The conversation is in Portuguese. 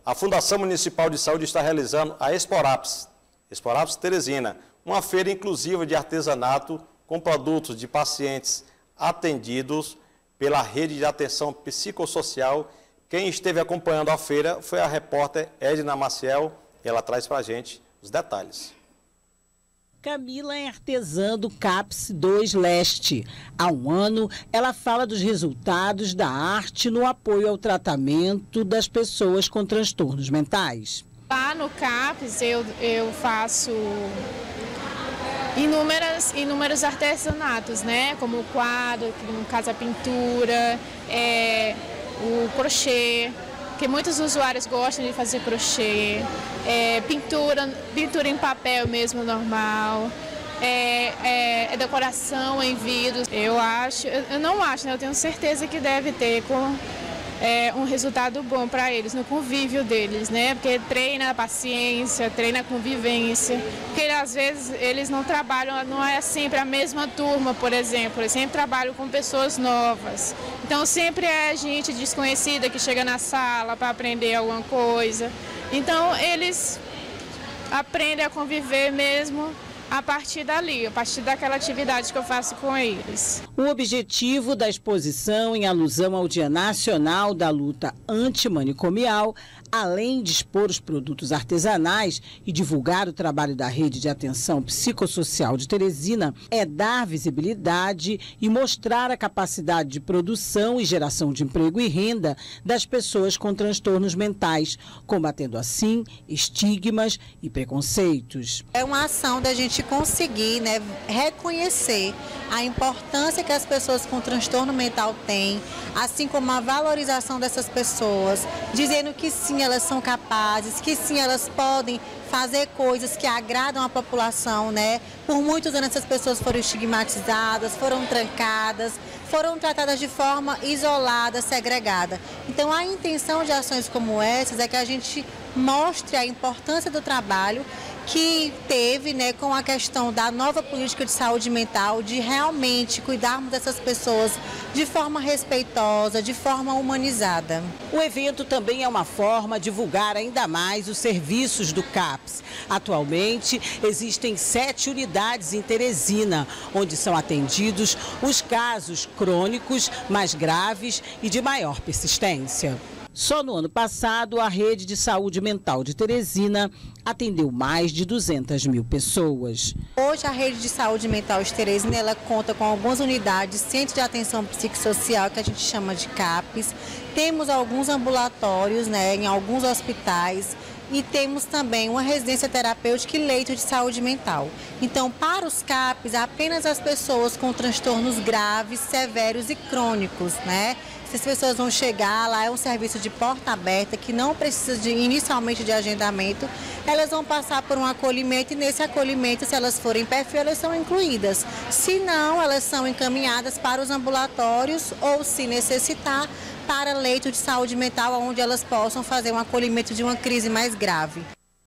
A Fundação Municipal de Saúde está realizando a Exporaps Teresina, uma feira inclusiva de artesanato com produtos de pacientes atendidos pela rede de atenção psicossocial. Quem esteve acompanhando a feira foi a repórter Edna Maciel e ela traz para a gente os detalhes. Camila é artesã do CAPS 2 Leste. Há um ano, ela fala dos resultados da arte no apoio ao tratamento das pessoas com transtornos mentais. Lá no CAPS eu faço inúmeros artesanatos, né? Como o quadro, no caso a pintura, o crochê, que muitos usuários gostam de fazer crochê, pintura em papel mesmo normal, decoração em vidro. Eu não acho, né? Eu tenho certeza que deve ter um resultado bom para eles, no convívio deles, né? Porque treina a paciência, treina a convivência, porque às vezes eles não trabalham, não é sempre a mesma turma, por exemplo, eles sempre trabalham com pessoas novas. Então sempre é gente desconhecida que chega na sala para aprender alguma coisa. Então eles aprendem a conviver mesmo a partir dali, a partir daquela atividade que eu faço com eles. O objetivo da exposição, em alusão ao Dia Nacional da Luta Antimanicomial, além de expor os produtos artesanais e divulgar o trabalho da Rede de Atenção Psicossocial de Teresina, é dar visibilidade e mostrar a capacidade de produção e geração de emprego e renda das pessoas com transtornos mentais, combatendo assim estigmas e preconceitos. É uma ação da gente conseguir, né, reconhecer a importância que as pessoas com transtorno mental têm, assim como a valorização dessas pessoas, dizendo que sim, elas são capazes, que sim, elas podem fazer coisas que agradam a população, né? Por muitos anos essas pessoas foram estigmatizadas, foram trancadas, foram tratadas de forma isolada, segregada. Então a intenção de ações como essas é que a gente mostre a importância do trabalho que teve, né, com a questão da nova política de saúde mental, de realmente cuidarmos dessas pessoas de forma respeitosa, de forma humanizada. O evento também é uma forma de divulgar ainda mais os serviços do CAPS. Atualmente, existem 7 unidades em Teresina, onde são atendidos os casos crônicos, mais graves e de maior persistência. Só no ano passado, a Rede de Saúde Mental de Teresina atendeu mais de 200 mil pessoas. Hoje, a Rede de Saúde Mental de Teresina, ela conta com algumas unidades, centro de atenção psicossocial, que a gente chama de CAPS. Temos alguns ambulatórios, né, em alguns hospitais. E temos também uma residência terapêutica e leito de saúde mental. Então, para os CAPs, apenas as pessoas com transtornos graves, severos e crônicos, né? Essas pessoas vão chegar lá, é um serviço de porta aberta, que não precisa inicialmente de agendamento. Elas vão passar por um acolhimento e nesse acolhimento, se elas forem perfil, elas são incluídas. Se não, elas são encaminhadas para os ambulatórios ou, se necessitar, para leito de saúde mental, onde elas possam fazer um acolhimento de uma crise mais grave.